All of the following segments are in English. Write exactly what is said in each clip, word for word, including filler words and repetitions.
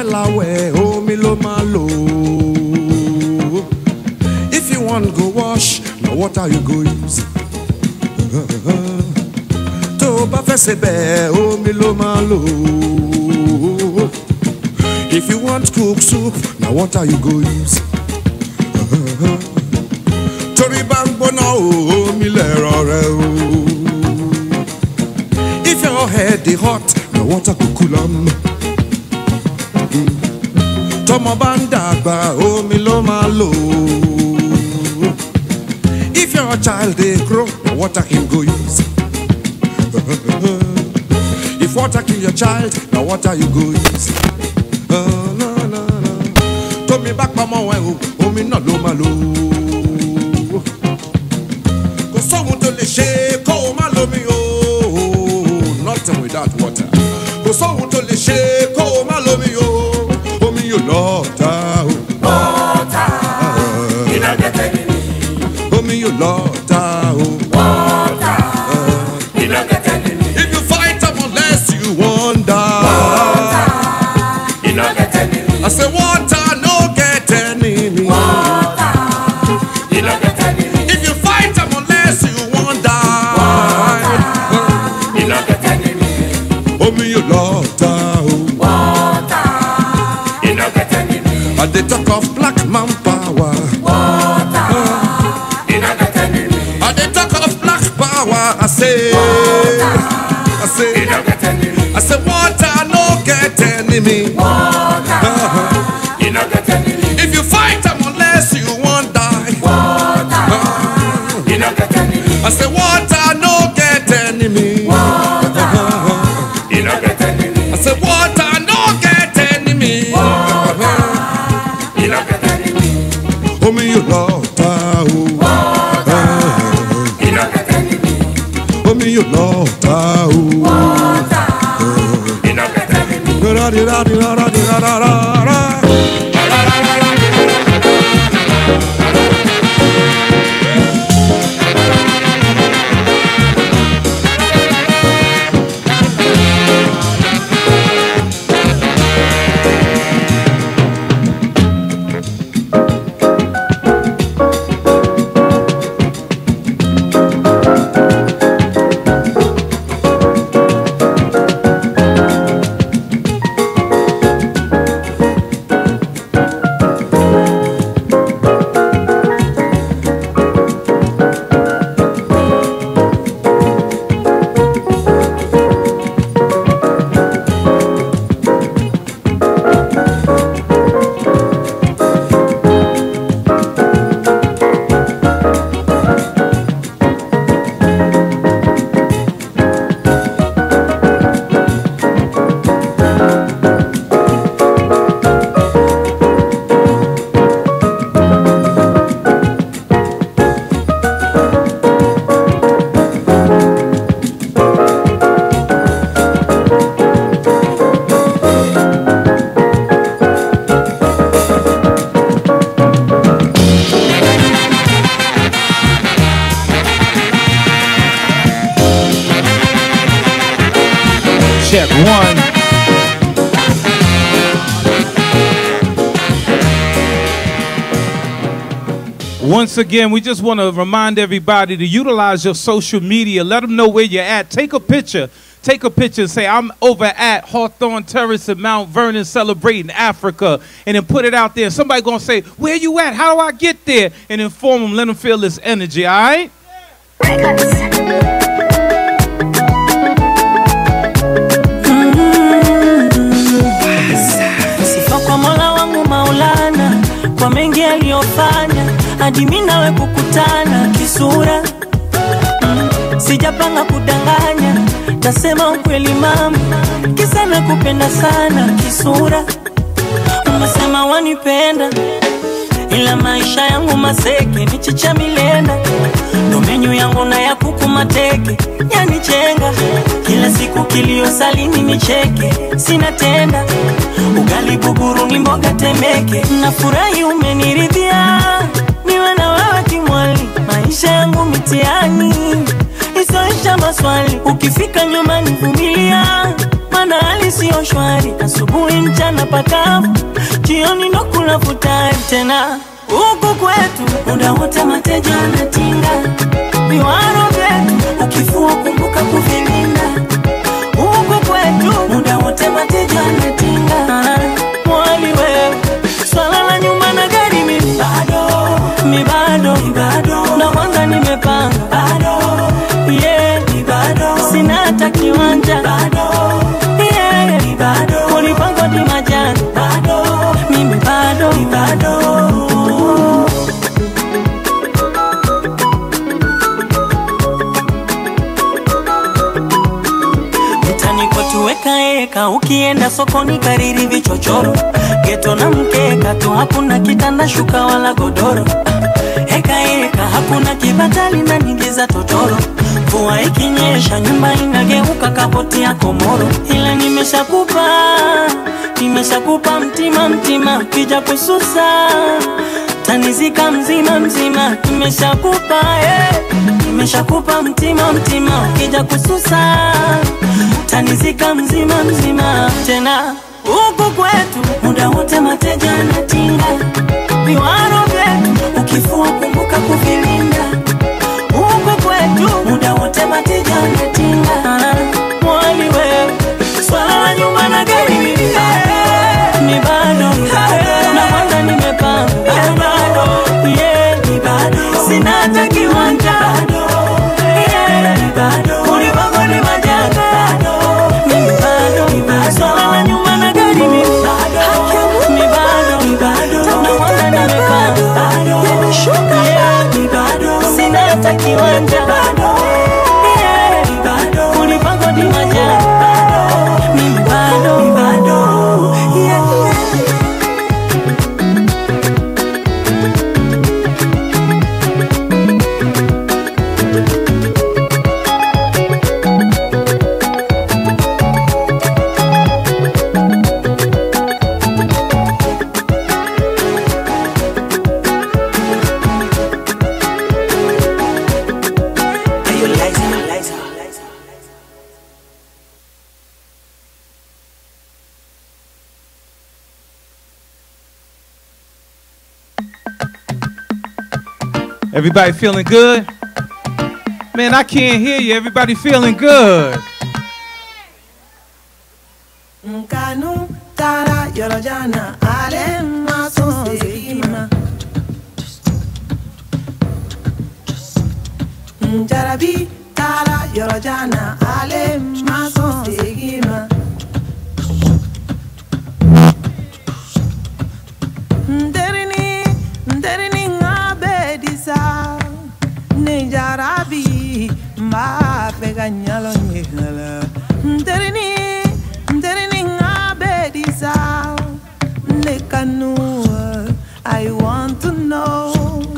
felawe, oh mi lo malo. If you want go wash, now what are you go use? To ba fe sebe, oh mi lo malo. If you want cook soup, now what are you go use? Tori bang bona, oh mi le rore oh. If your head is hot, now what are you cool am? Tomo bandagba, oh mi lo malo. If your child they grow, what are him go use? If water kill your child, now what are you go use? Uh, no, no, no. Told me back mama when oh mi no lo malo. Go someone to the shake, oh malo mi oh. Nothing without water. Go someone to the shake, oh malo mi oh. Oh mi you water. Water. You don't get any. Oh me you water. Water. You don't get any. If you fight them unless you wonder. You don't get any. I say water no get enemy. Water. You don't get any. If you fight them unless you wonder. Water. You don't get any. Oh me you water. Water. You don't get any. And they talk of black man power. Water. You don't get any. And they talk of black power. I say. I say. You don't get any. I say water no get enemy. Water. You don't get any. If you fight them unless you won't die. Water. You don't get any. I say water no get enemy. Water. You don't get any. I say water no get enemy. You don't get any. Oh me you water. Water. You don't get any. Oh me you water. Water. You don't get any. Da da da da da da da da da. Check one. Once again, we just want to remind everybody to utilize your social media. Let them know where you're at. Take a picture. Take a picture and say, I'm over at Hawthorne Terrace in Mount Vernon celebrating Africa. And then put it out there. Somebody going to say, where you at? How do I get there? And inform them. Let them feel this energy, all right? Kwa mengi aliyofanya hadi mimi nawe kukutana kisura. mm. Sijapanga kudanganya, nasema ukweli mama, kisa nakupenda sana kisura. Unasema wanipenda, ila maisha yangu maseke, michicha milenda. Ndo menyu yangu na ya kuku mateke, yanichenga. Kila siku kilio salini nicheke, sina tenda. Ugali buguru ni mboga temeke. Nafurahi umeniridhia, niwe na wewe kimwali. Maisha yangu mitiani, isoisha maswali. Ukifika nyumbani vumilia, mana hali sio shwari. Asubuhi mchana pakavu, jioni ndo kula futari tena. Huku kwetu muda wote mateja anatinga, viwaro vyetu ukifua kumbuka kuvilinda. Huku kwetu muda wote mateja anatinga. Mwali wewe swala la nyumba na gari mi bado, mi bado, mi bado. Na kwanza nimepanga bado, yeah, mi bado. Sina hata kiwanja bado, yeah, mi bado. Kulipango di majani bado, mimi bado, mi bado. Tuweka eka, ukienda sokoni kariri vichochoro. Geto na mkeka tu, hakuna kitanda shuka wala godoro. Eka eka, hakuna kibatali na ningiza totoro. Mvua ikinyesha nyumba inageuka kapoti ya komoro. Ila nimeshakupa, nimeshakupa mtima mtima. Kija kususa tanizika mzima mzima. Nimeshakupa eh, nimeshakupa mtima mtima. Kija kususa tanizika mzima mzima tena. Huku kwetu muda wote mateja anatinga, viwaro vyetu ukifua kumbuka kuvilinda. Huku kwetu muda wote mateja anatinga. Mwali wewe swala la nyumba na gari mi bado, mi bado. Na kwanza nimepanga bado, yeah, mi bado. Sina hata kiwanja bado, yeah, mi bado. Kulipango ni majanga bado, mi bado, mi bado. Swala la nyumba na gari mi bado, mi bado, mi bado. Na kwanza nimepanga bado, yeah, mi bado. Sina hata kiwanja bado, yeah, mi bado. Kulipango ni majanga bado, mi bado, mi bado, yeah, yeah. Everybody feeling good? Man, I can't hear you. Everybody feeling good. Nkanu tara yorojana ale maso segima. Njarabi tara yorojana ale maso segima. Nderini nderini ngabedisa Njarabi ma pega nyalo nyela. Nderini nderini ngabedisa nekanu. I want to know.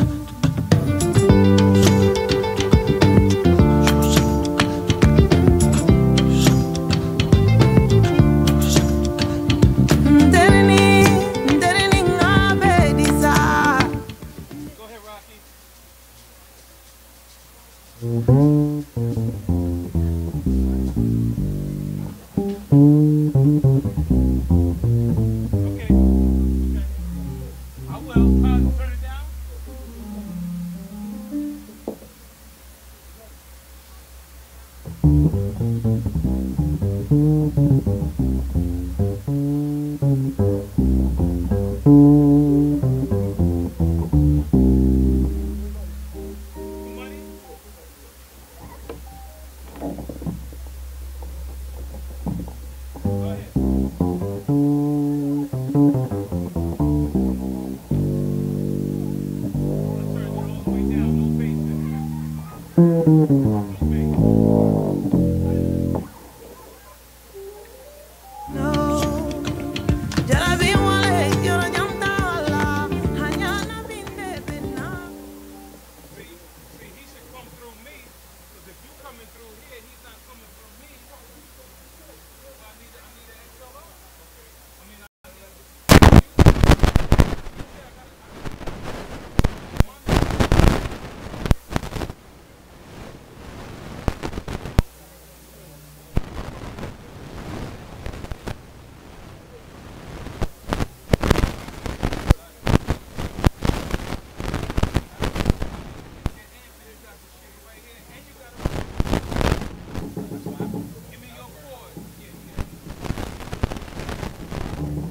Nderini nderini ngabedisa. Go ahead, Rocky.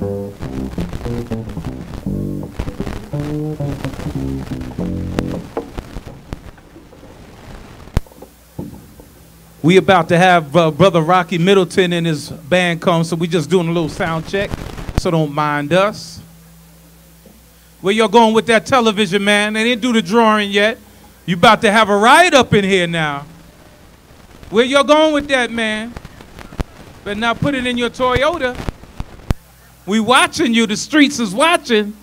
We about to have uh, Brother Rocky Middleton and his band come, so we just doing a little sound check, so don't mind us. Where y'all going with that television, man? They didn't do the drawing yet. You about to have a riot up in here now. Where y'all going with that, man? Better not put it in your Toyota. We watching you. The streets is watching.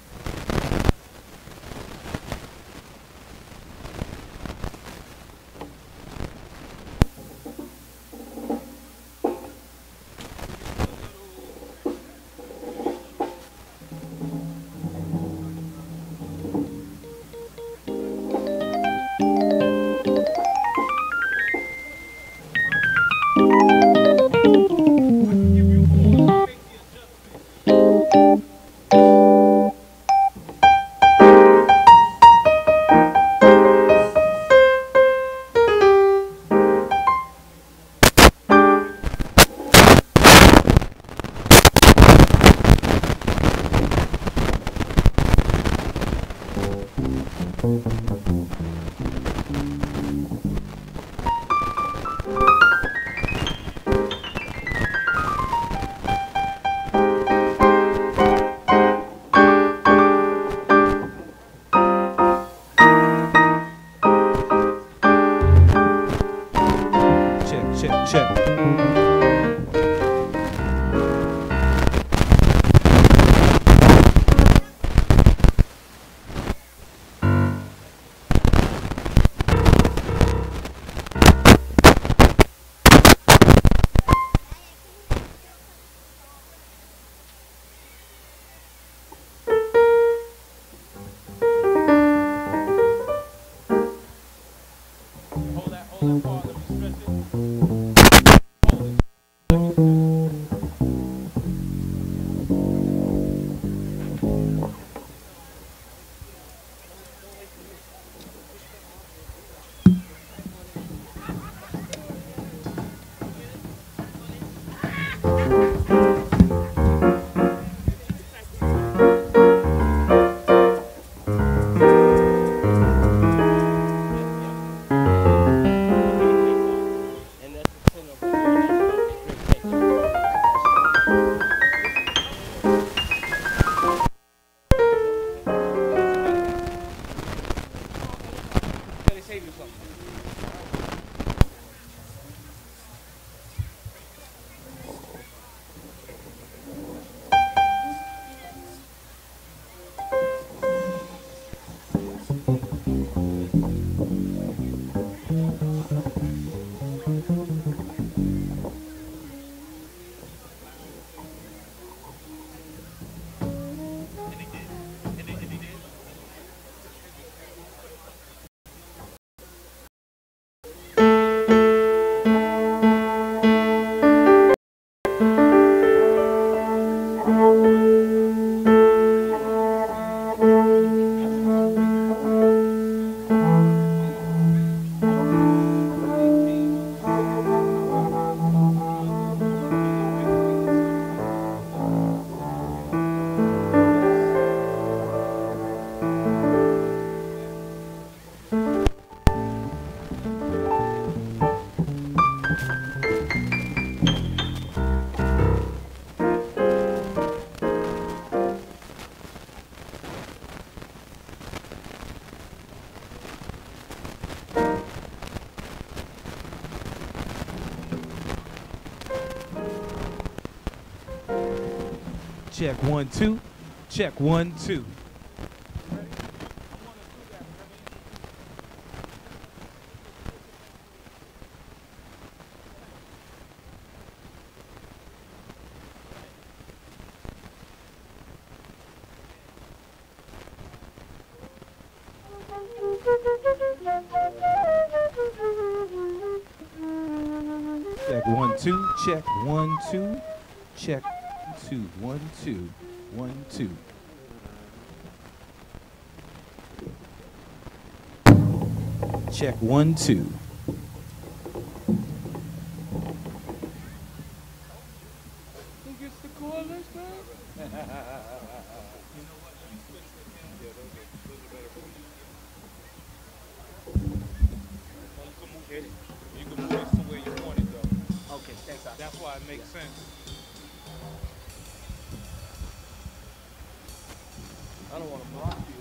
Check one, two. Check one, two. Check one, two. Check one, two. Check two. One, two. One, two. Check one, two. Who gets the call? You can move this to where you want it, though. Okay, thanks. Al. That's why it makes sense. I don't want to block you.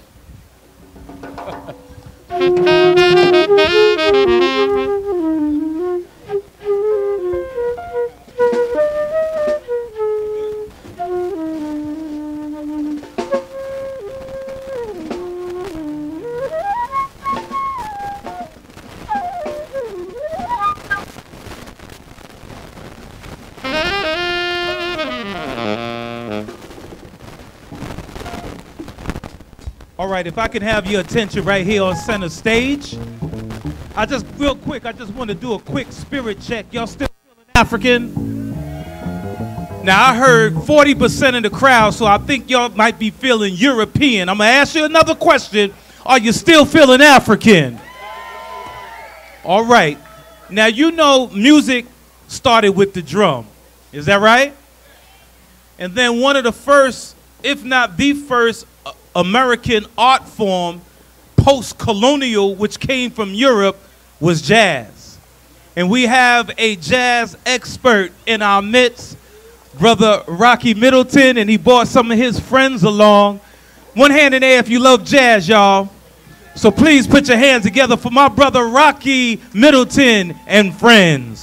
All right, if I can have your attention right here on center stage. I just, real quick, I just want to do a quick spirit check. Y'all still feeling African? Now, I heard forty percent of the crowd, so I think y'all might be feeling European. I'm going to ask you another question. Are you still feeling African? All right. Now, you know music started with the drum. Is that right? And then one of the first, if not the first, uh, American art form, post-colonial, which came from Europe, was jazz. And we have a jazz expert in our midst, Brother Rocky Middleton, and he brought some of his friends along. One hand in the air if you love jazz, y'all. So please put your hands together for my brother Rocky Middleton and friends.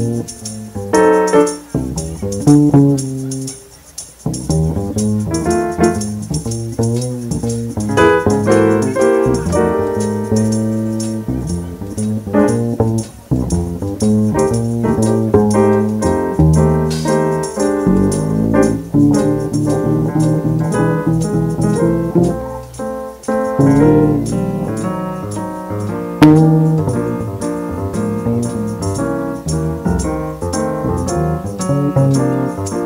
Thank you.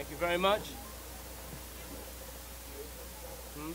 Thank you very much. Hmm?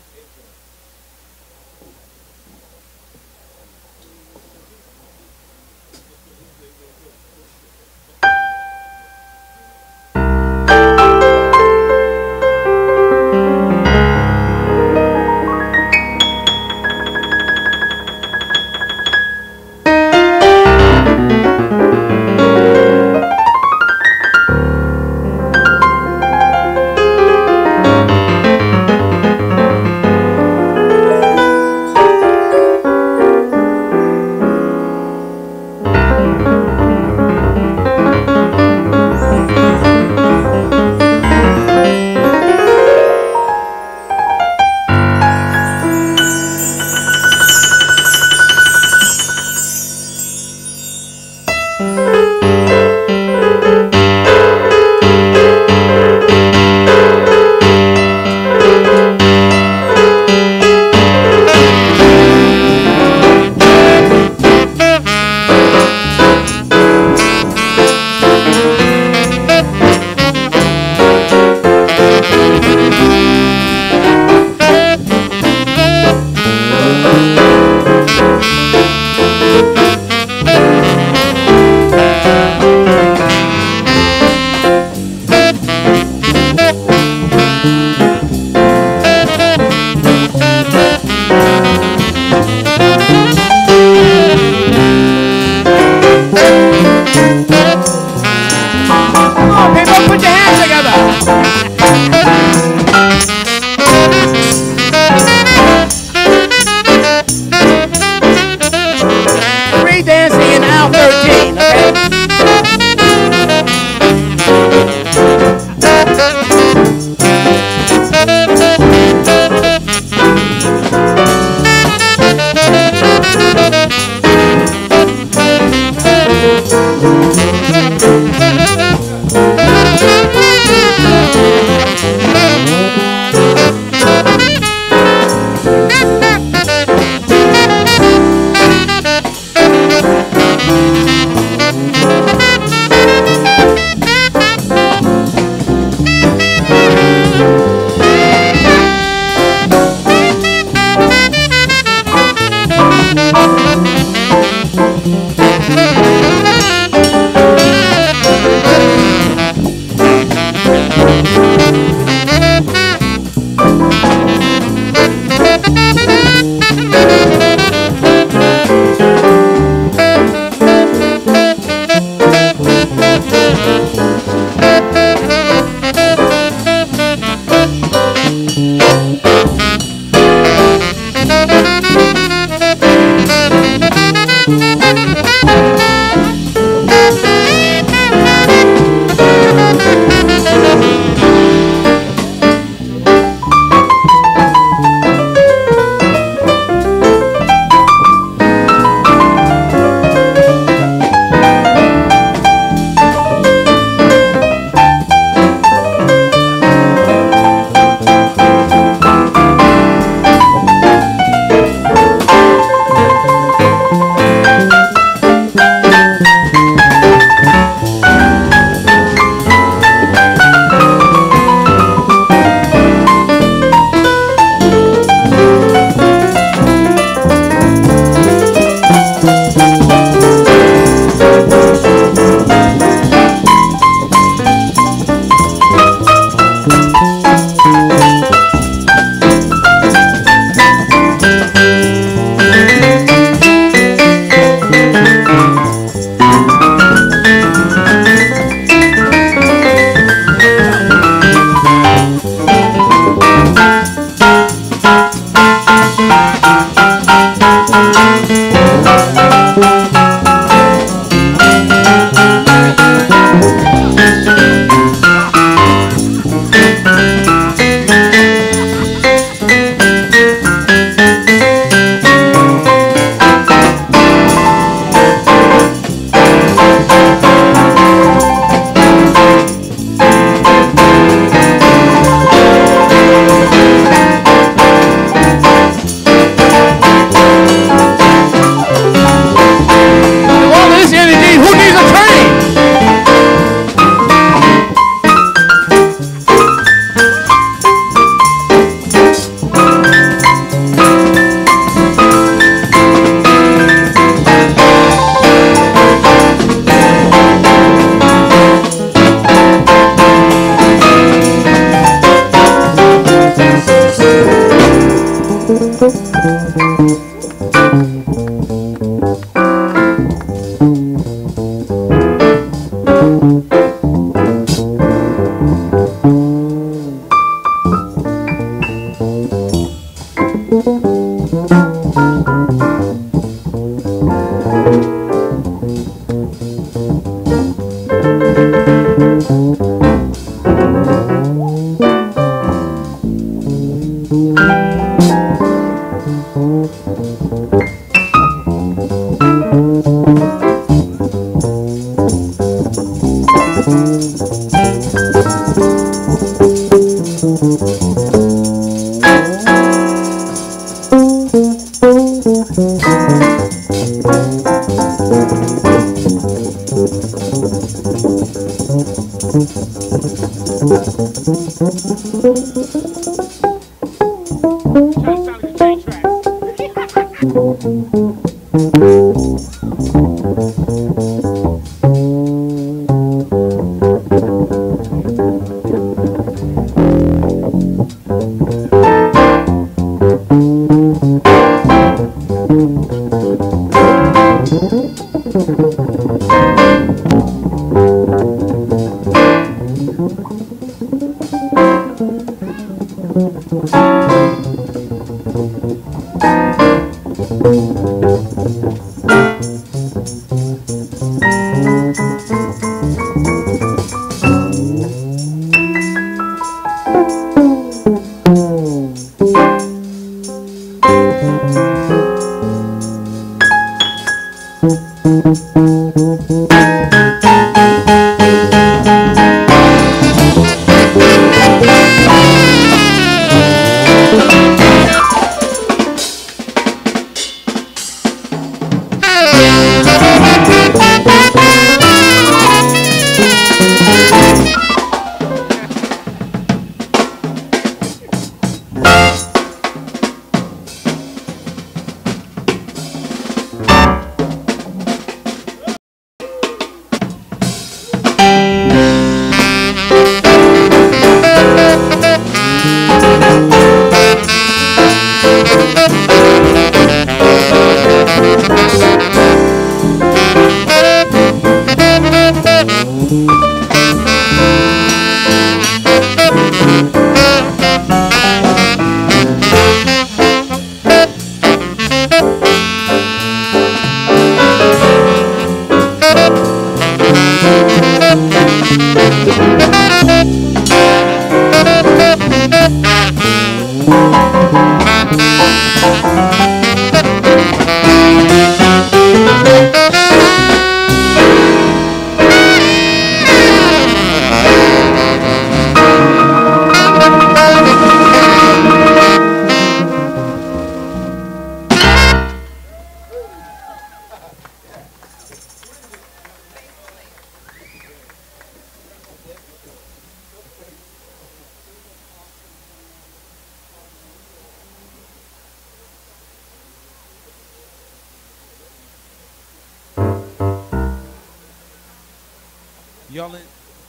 Y'all,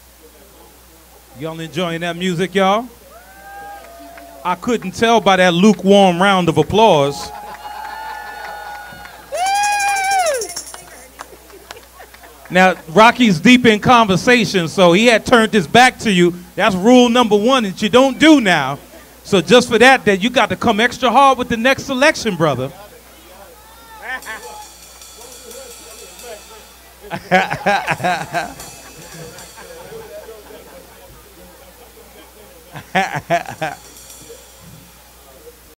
y'all enjoying that music, y'all? I couldn't tell by that lukewarm round of applause. Now, Rocky's deep in conversation, so he had turned his back to you. That's rule number one that you don't do now. So just for that, that you got to come extra hard with the next selection, brother.